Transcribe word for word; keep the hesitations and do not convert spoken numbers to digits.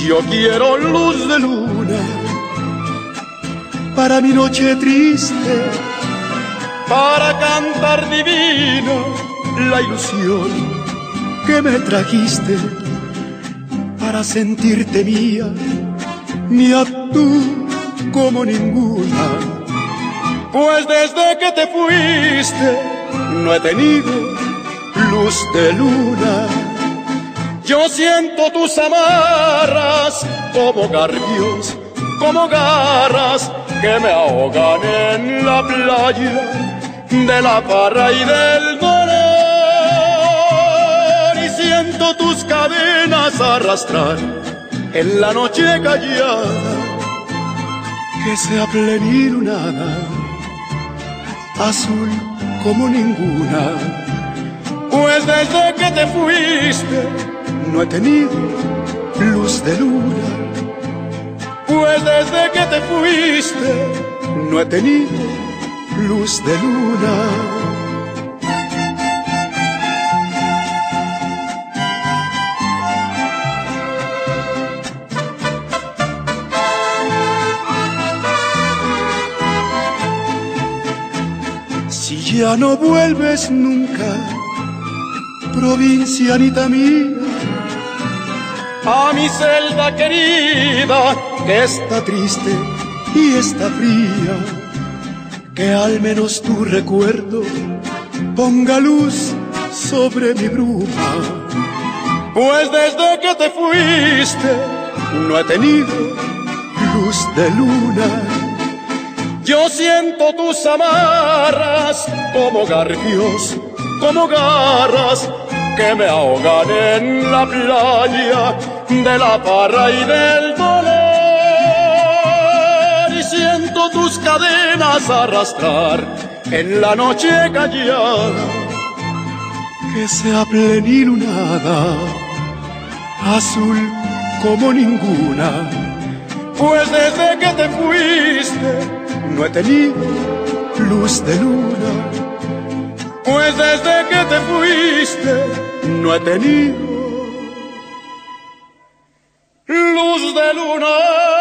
Yo quiero luz de luna para mi noche triste, para cantar divina la ilusión que me trajiste, para sentirte mía, mía tú como ninguna. Pues desde que te fuiste no he tenido luz de luna. Yo siento tus amarras como garfios, como garras que me ahogan en la playa de la parra y del dolor. Y siento tus cadenas arrastrar en la noche callada, que sea plenilunada, azul como ninguna. Pues desde que te fuiste no he tenido luz de luna. Pues desde que te fuiste no he tenido luz de luna. Si ya no vuelves nunca, provincianita mía, a mi celda querida, que está triste y está fría, que al menos tu recuerdo ponga luz sobre mi bruma. Pues desde que te fuiste no he tenido luz de luna. Yo siento tus amarras como garfios, como garras que me ahogan en la playa de la parra y del dolor. Y siento tus cadenas arrastrar en la noche callada, que sea plenilunada, azul como ninguna. Pues desde que te fuiste no he tenido luz de luna. Pues desde que te fuiste no he tenido luz de luna.